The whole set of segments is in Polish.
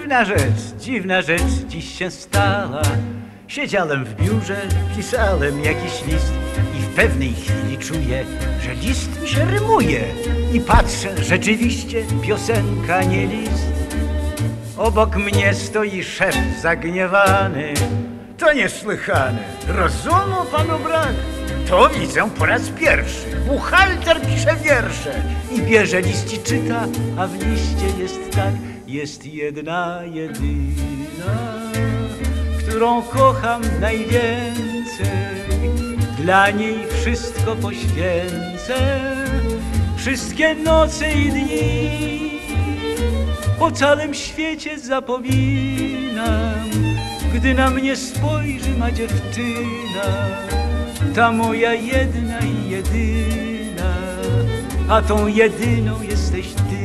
dziwna rzecz dziś się stała. Siedziałem w biurze, pisałem jakiś list i w pewnej chwili czuję, że list mi się rymuje. I patrzę, rzeczywiście piosenka, nie list. Obok mnie stoi szef zagniewany. To niesłychane, rozumu panu brak? To widzę po raz pierwszy. Buchalter pisze wiersze i bierze list i czyta, a w liście jest tak. Jest jedna, jedyna, którą kocham najwięcej. Dla niej wszystko poświęcę, wszystkie noce i dni. O całym świecie zapominam, gdy na mnie spojrzy ma dziewczyna. Ta moja jedna i jedyna, a tą jedyną jesteś ty.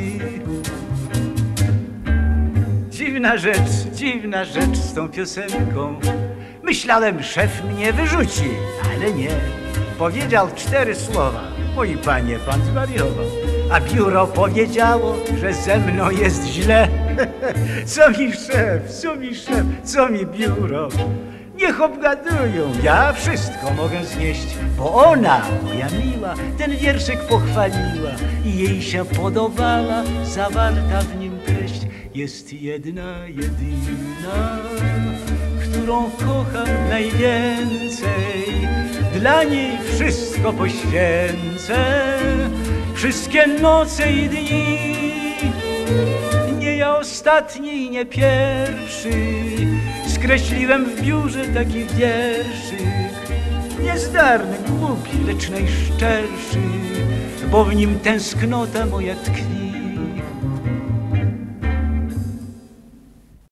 Dziwna rzecz z tą piosenką. Myślałem, szef mnie wyrzuci, ale nie. Powiedział 4 słowa. Mój panie, pan zwariował. A biuro powiedziało, że ze mną jest źle. Co mi szef, co mi biuro? Niech obgadują, ja wszystko mogę znieść, bo ona, moja miła, ten wierszyk pochwaliła i jej się podobała zawarta w nim treść. Jest jedna, jedyna, którą kocham najwięcej. Dla niej wszystko poświęcę, wszystkie noce i dni. Nie ja ostatni i nie pierwszy skreśliłem w biurze taki wierszyk. Niezdarny, głupi, lecz najszczerszy, bo w nim tęsknota moja tkwi.